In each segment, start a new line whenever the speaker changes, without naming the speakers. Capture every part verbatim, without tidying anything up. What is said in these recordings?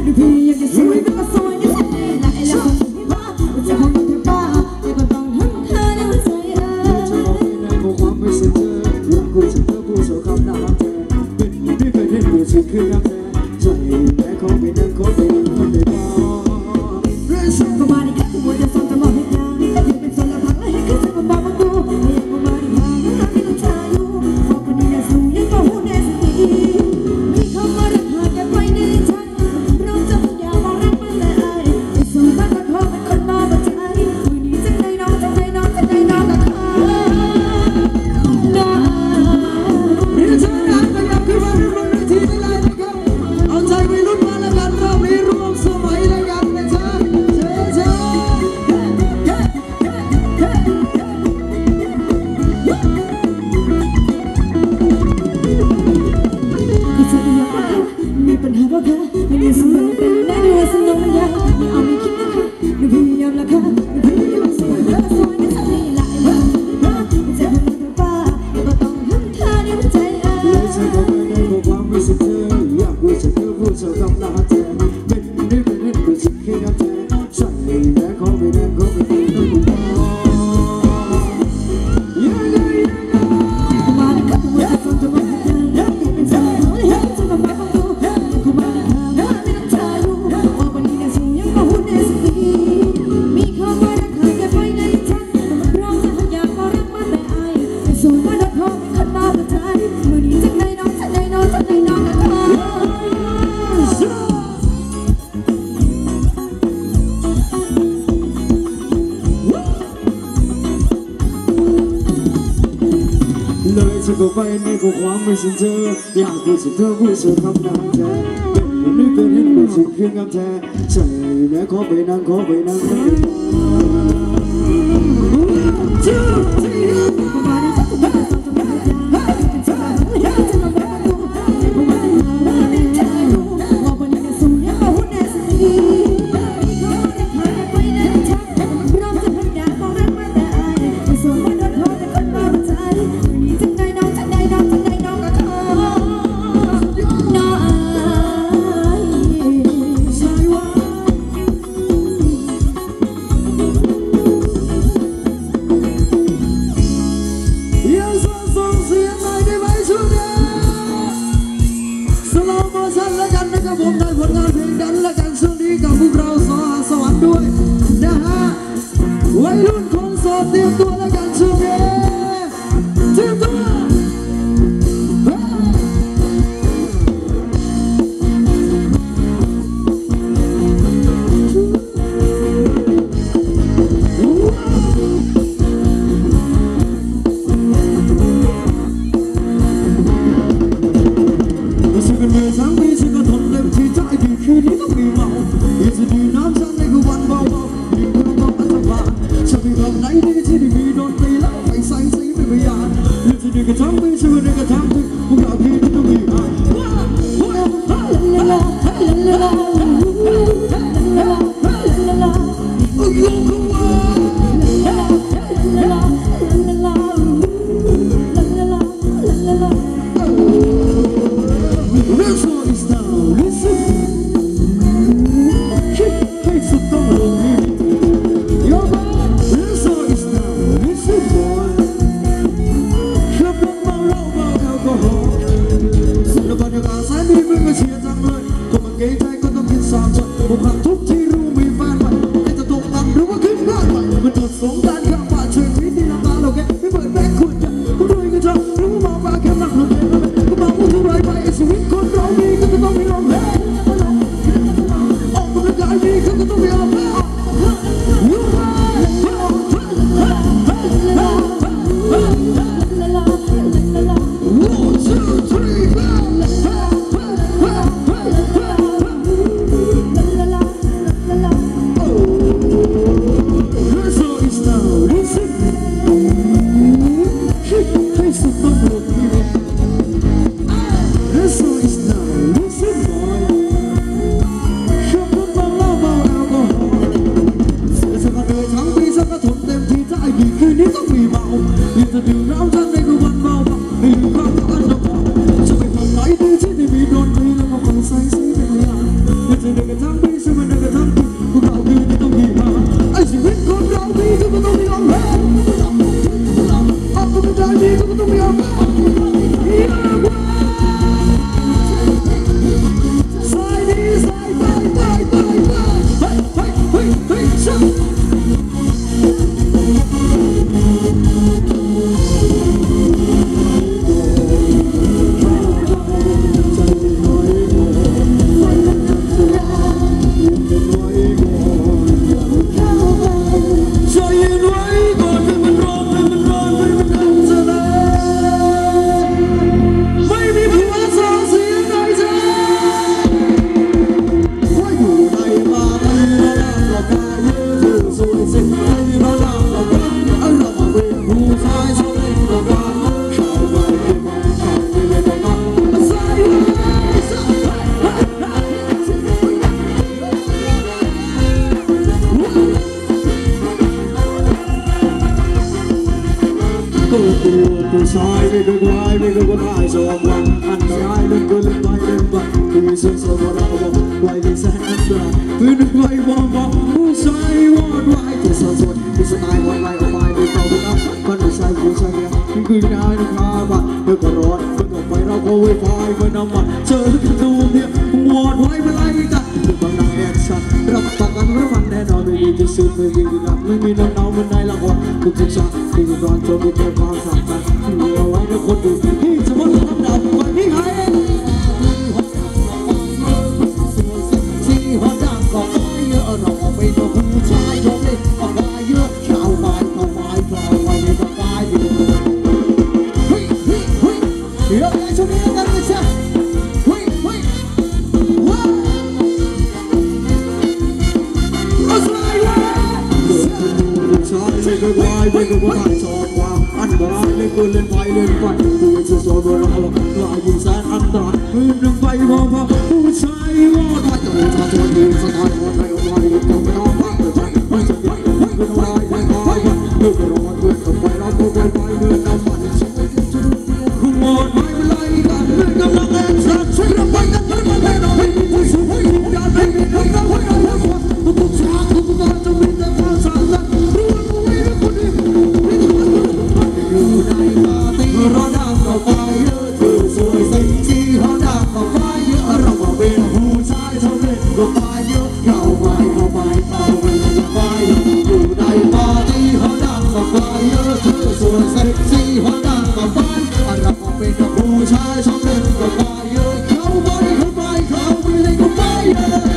ก็ไปในกูความไม่สิ้นเธออยากพูดสุดเธอพูดสุดคำนานแท้เป็นนึกเป็นเห็นเป็นสิ่งขึ้นกับแท้ใช่แม้ขอไปนั่งขอไปนั่งไม่ได้วัยรุ่นคนโสดเตรียมตัวแล้วกันช่วงนี้เตรียมตัวฉันกันเมื่อทั้งปีฉันก็ทนเต็มที่ใจดีคืนนี้ต้องมีเมาอยากจะดื่มน้ำฉันในคืนวันเบาฉันไม่ทำไหนดีที่ได้มีดนตรีแล้วไปใส่สีไม่พยานเรื่องที่ดีก็ทำไม่ช่วยได้ก็ทำที่พวกเราพี่ต้องมีอ่ะListen, boy. Shut up, my love, alcohol. สิ่งใดก็ทั้งมีสิ่งใดก็ทั้งมีพวกเราคือที่ต้องมีมาไอ้ชีวิตของเรามีทุกคนต้องมีออกมาเอาคนใจมีทุกคนต้องมีออกมาสายดีสายไปไปไปไปเฮ้ยเฮ้ยเฮ้ยเฮ้ยช่างผู้ชายไม่เคยควายไม่เคยควายสองวันอันตรายเล่นก็เล่นไปเล่นไปคือเส้นสมรภูมิไว้ที่แสนอันตรายคือนึกไว้บอกบอกผู้ชายวอดไว้ที่สัดส่วนที่สไตล์วันไล่ออกไปโดยเก่าไปนะมันไม่ใช่ผู้ชายเนี่ยคือคือได้นะครับว่าเมื่อก็ร้อนเมื่อก็ไปเราก็ไว้ไฟเมื่อน้ำมันเจอกันดูเนี่ยวอดไว้ไม่ไล่กันคือบางนางแอคชั่นรับประกันว่ามันแน่นอนไม่มีที่สุดไม่มีที่นักไม่มีน้ำหนาวมันในละครทุกทุกชาติที่ร้อนจนมีแต่ความสำคัญเอาไว้ในคนดูที่สมมติทำดาวไปที่ไหนที่หัวดังก็ไม่เยอะเราไปดูผู้ชายชมเลยก็ไปเยอะข่าวไปข่าวไปข่าวไปก็ไปอยู่เฮ้ยเฮ้ยเฮ้ยเดี๋ยวไอ้ช่วงนี้กันไม่ใช่เฮ้ยเฮ้ยว้าวผู้ชายไม่เคยไหวไม่เคยไหวชอบว่าอันตรายเล่นก็เล่นไปเล่นไปดูจะสอนเราเราเราอยู่แสนอันตรายมือหนึ่งไปพอพอผู้ชายวอดไว้จะรู้ชาชวนดีสไตล์วันไหนวันนี้ต้องไปนอนบ้านแต่ใจไม่จะยังไม่เป็นไรไม่คอยกันเมื่อเราเมื่อกับไปเราก็ไปไปเมื่อน้ำมันชีวิตจะดูดีคุณหมดไม่เป็นไรกันเมื่อกำลังแรงสักช่วยเราไปกันเมื่อมาให้เราให้ผู้ช่วยอย่าให้เราเราให้เราให้คนทุกชาติทุกงานจะมีแต่ความสำคัญอยู่ในปาร์ตี้เราดังก็ไปเยอะเธอสวยเซ็กซี่เราดังก็ไปเยอะเราก็เป็นผู้ชายเท่าเล่นก็ไปเยอะเข้าไปเข้าไปเข้าไปก็ไปอยู่ในปาร์ตี้เราดังก็ไปเยอะเธอสวยเซ็กซี่เราดังก็ไปเราก็เป็นผู้ชายเท่าเล่นก็ไปเยอะเข้าไปเข้าไปเข้าไปเลยก็ไปเยอะ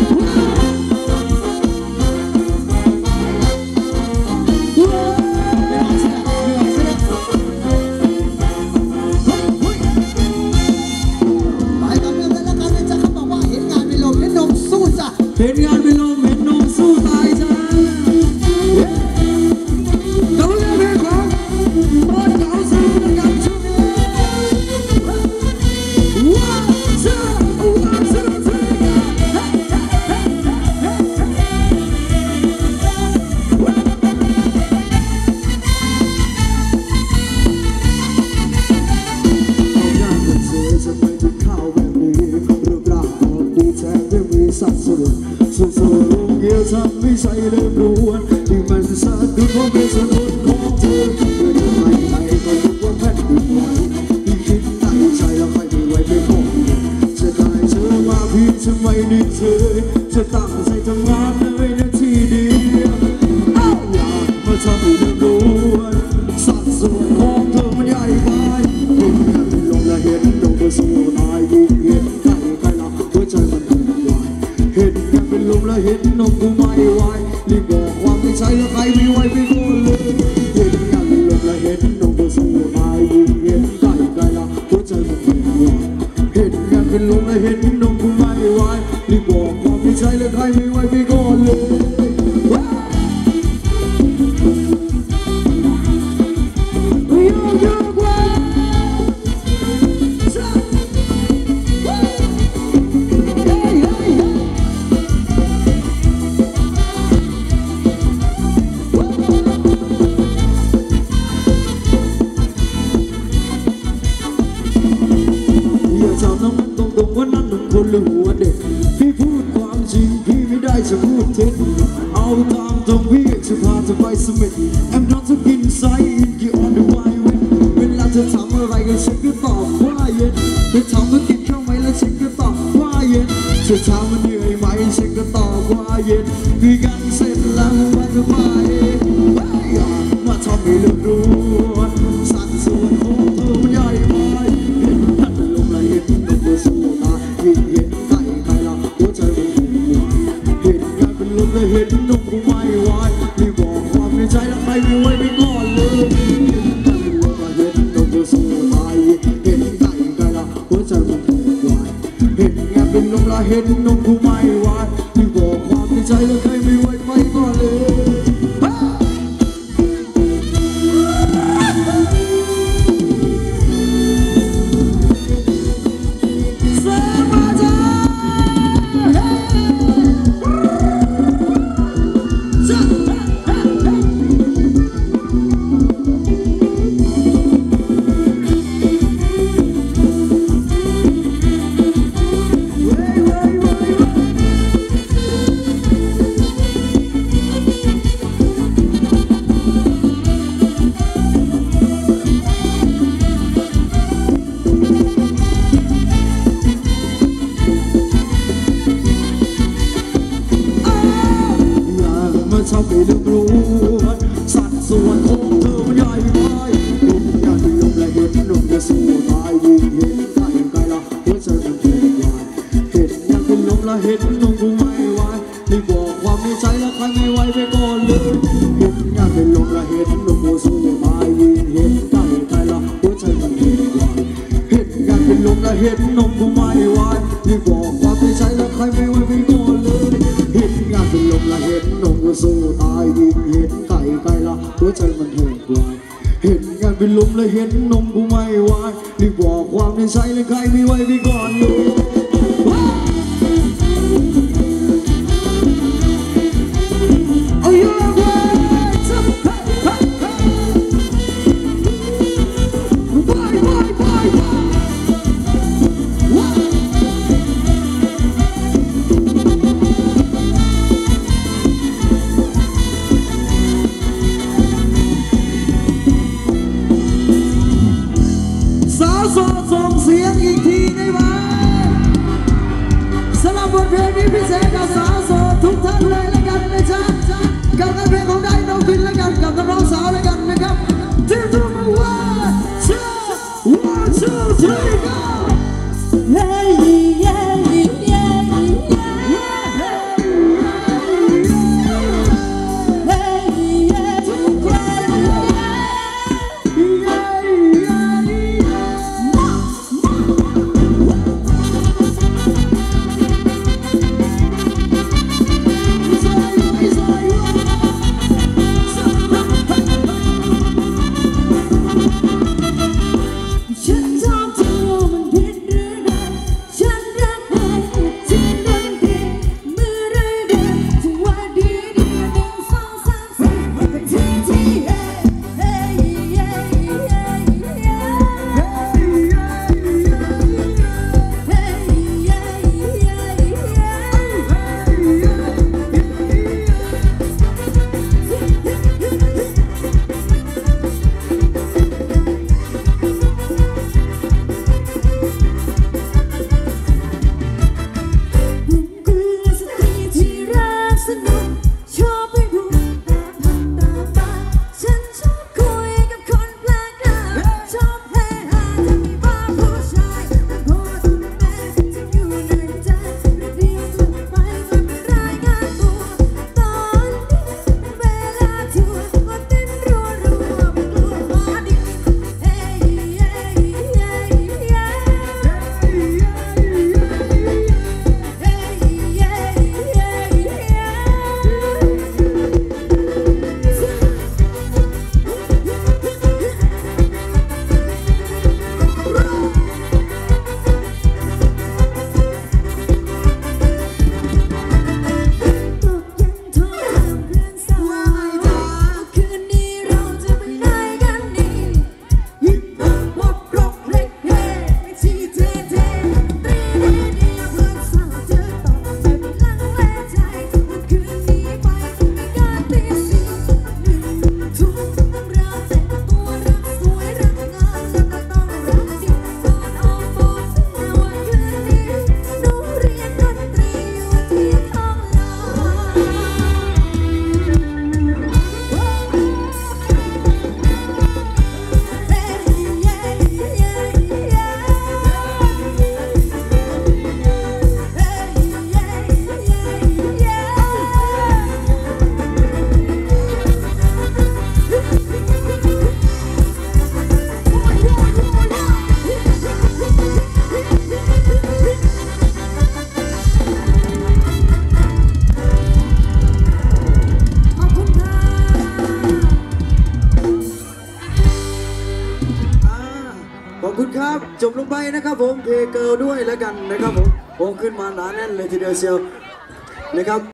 เห็นงานเป็นลมเห็นนมสู้ตายจ้าเราเรียกเพลงของบอยเก่าสู้กันช่วงนี้ว้าวจ้าว้าวจ้าจ้าเอาหน้าเป็นเสือจะไม่ถึงข้าวแบบนี้รูปร่างของดีแท้ไม่มีสัดส่วนส่วนส่วนลงเกี่ยวทำไม่ใช่เรื่องรวนที่มันสะดุดเพราะเป็นสนุนของเธอเมื่อทำไมไม่ก็นึกว่าแพทย์ดีกว่าที่คิดตั้งใจแล้วไม่มีไว้เป็นของจะได้เธอมาพี่จะไม่นึกเธอจะตั้งใจทำงานเลยนาทีเดียวอ้าวอยากมาทำให้เรื่องรวนสัดส่วนของเธอมันใหญ่ไปเห็นงานลงและเห็นลงมาสู้ตายบุกเห็นใกล้ใกล้ละหัวใจมันเห็นกันเป็นลมแล้วเห็นนมกูไม่ไหวรีบบอกว่าไม่ใช่แล้วใครไม่ไหวไปก่อนเลยเห็นกันเป็นลมแล้วเห็นนมกูสู้ตายบุกเห็นใกล้ใกล้ละหัวใจมันไม่ไหวเห็นกันเป็นลมแล้วเห็นนมกูไม่ไหวรีบบอกว่าไม่ใช่แล้วใครไม่ไหวไปก่อนเลยคนหรือหัวเด็กพี่พูดความจะพูดเท็จเอาตามตรงพี่จะพาเธอไปสมิธ I'm not toกินไซน์กี่ออนเดอะไวเวนเวลาเธอทำอะไรก็ฉันก็ตอบว่าเย็นเธอทำธุรกิจเข้าไหมแล้วฉันก็ตอบว่าเย็นเธอถามว่าเหนื่อยไหมฉันก็ตอบว่าเย็นคุยกันเสร็จแล้วว่าจะไปมาทำให้เรื่องรู้สัดส่วนของเธอมันใหญ่ไปเห็นพัดลมและเห็นนกตัวสู้ตายิ่งเห็นใครใครละหัวใจมันหุ่นหวายเห็นงานเป็นลมและเห็นนกกูไม่ไหวรีบบอกความในใจและใครไม่ไหวไปก่อนเลยเห็นงานเป็นลมและเห็นนกตัวสู้ตาเห็นใครใครละหัวใจมันหุ่นหวายเห็นงานเป็นลมและเห็นนกกูไม่ไหวรีบบอกความในใจและใครไม่ไหวไปก่อนเลย ชอบไปเรื่องรู้สัดส่วนของเธอมันใหญ่ไปลมอยากเป็นลมและเห็นลมจะสู้ตายยิ่งเห็นใกล้ใกล้ละหัวใจมันเปลี่ยนวายเห็นอยากเป็นลมและเห็นลมกูไม่ไหวรีบบอกความในใจและใครไม่ไหวไปก่อนเลยเห็นอยากเป็นลมและเห็นลมกูสู้ตายยิ่งเห็นใกล้ใกล้ละหัวใจมันเปลี่ยนวายเห็นอยากเป็นลมและเห็นลมกูไม่ไหวรีบบอกความในใจและใครไม่ไหวไปก่อนเลยเห็นอยากเป็นลมและเห็นลมกูสู้ตายยิ่งเห็นไก่ไก่ละหัวใจมันแทบวายเห็นงานเป็นลมและเห็นนมกูไม่ไหวรีบบอกความในใจและใครไม่ไหวไปก่อนเลยส่งเสียงอีกทีได้ไหมสำหรับบทเพลงนี้พิเศษกับสาวโสดทุกท่านเลยละกันนะจ๊ะกับงานเพลงของได้น้องฟินละกันกับน้องสาวละกันนะครับที่ตรงมาว่าเชื่อ one two three go จบลงไปนะครับผมเพเกิลด้วยแล้วกันนะครับผมโอ้ขึ้นมาหนาแน่นเลยทีเดียวเชียวนะครับ